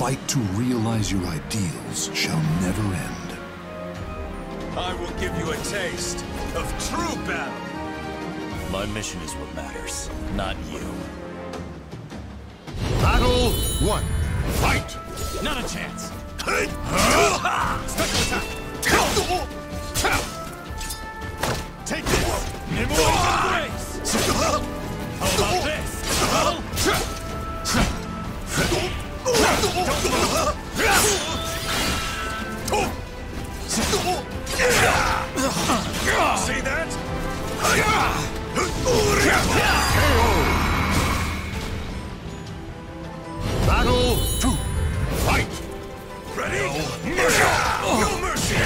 fight to realize your ideals shall never end. I will give you a taste of true battle. My mission is what matters, not you. Battle 1. Fight! Not a chance! Special attack! Take this! Nimue embrace! How about this? See that? Battle 2. Fight! Ready? No mercy!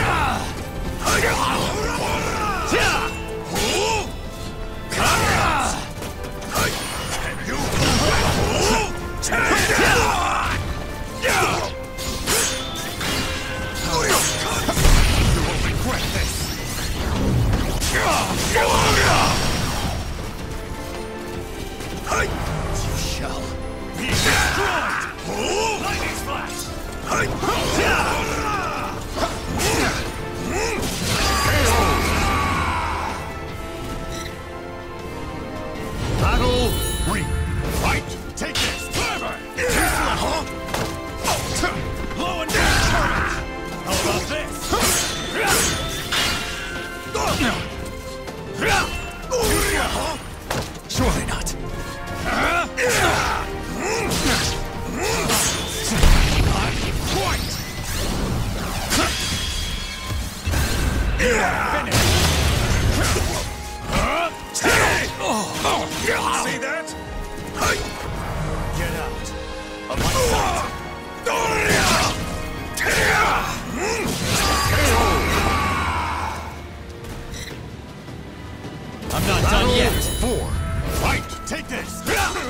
Battle 3. Fight! Take this! Clever! Blow and charge! How about this? Surely not. See that? Get out of my sight! I'm not done yet. 4. Fight! Take this!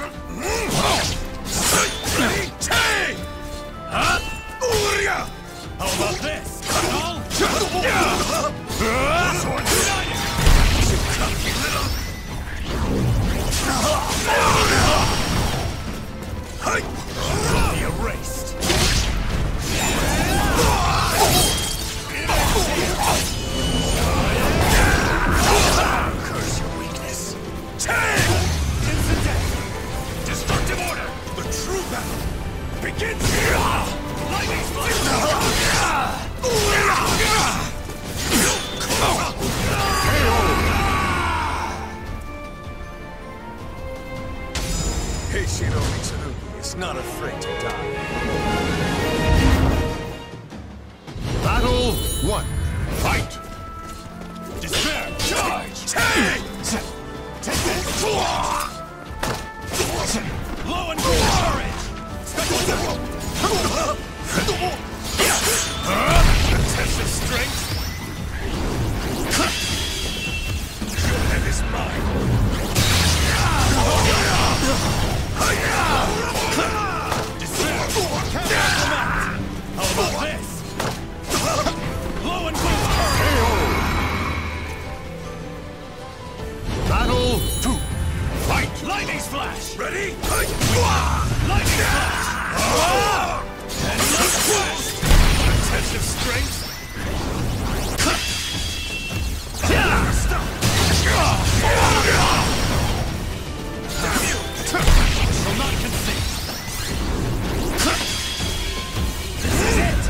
How about this? Swords united! Be erased! Curse your weakness! Instant death! Destructive order! The true battle begins here! Lightning strike! Heishinori Tsurugi is not afraid to die. Battle 1. Fight! Despair! Charge! Take this! Blow and courage! Special attack! Test of strength! Your head is mine! Despair! How about this? Blow and courage! Battle 2. Fight! Lightning flash! Ready? Lightning flash! And light flash! A test of strength! Stop! Shall not concede! This is it!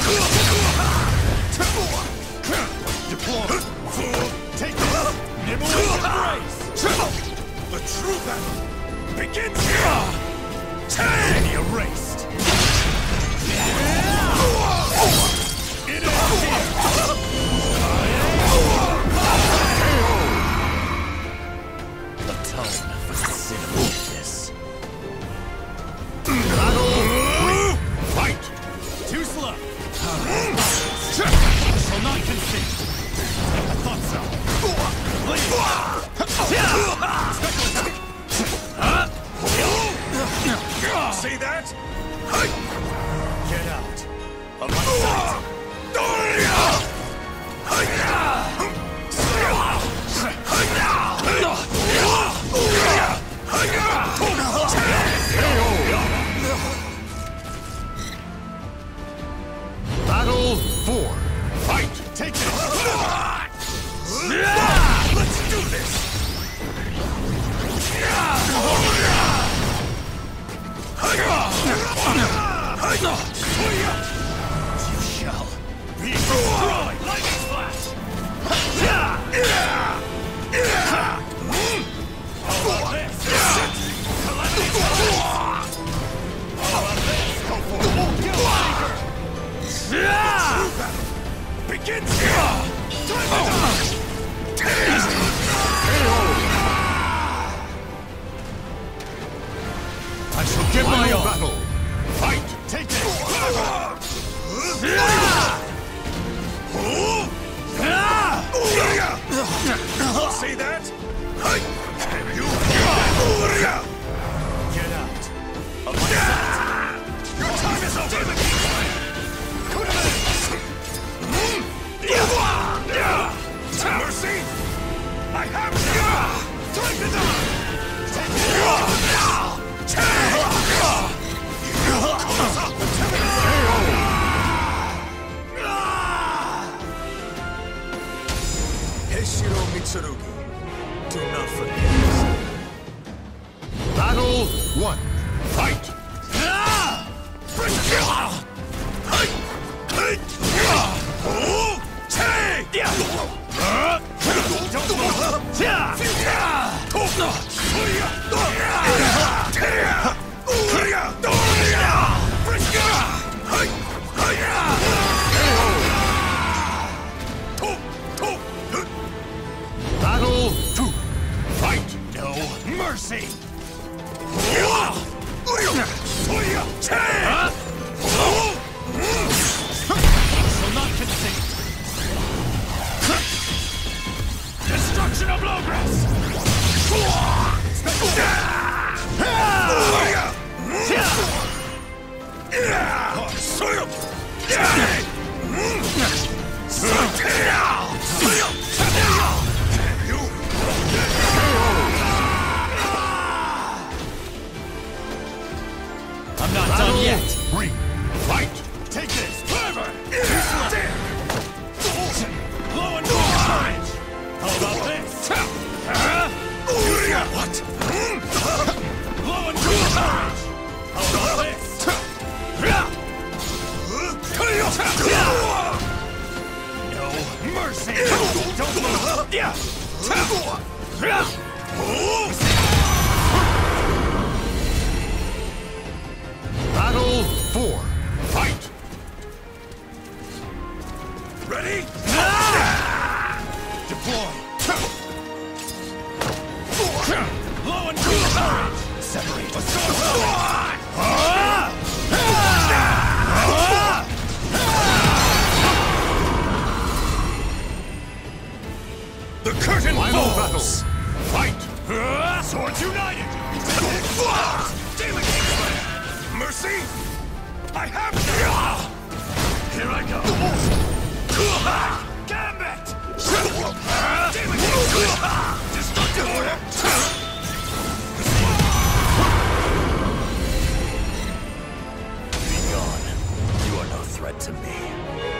Deploy! Take this! Nimue embrace! The true battle begins here! Enemy erased! It is here! Atone for the sin of weakness. Battle 3. Fight! Too slow! Shall not concede! I thought so! See that? Kenshiro Mitsurugi. Do not forget. Battle 1. Fight! Battle 2. Fight! No mercy! Shall not concede. Destruction of Logras! I'm not done yet. 3. Fight! Take this! Clever! Blow and courage! How about this? What? Blow and courage! How about this? No mercy! Don't move! Battle 4. Fight! Ready? Deploy! Blow and courage! Separate! The curtain Final falls! battle. Fight! Swords united! Demon Kingsman! Mercy? I have you! Here I go! Gambit! Demon Kingsman! Destructive order! Be gone. You are no threat to me.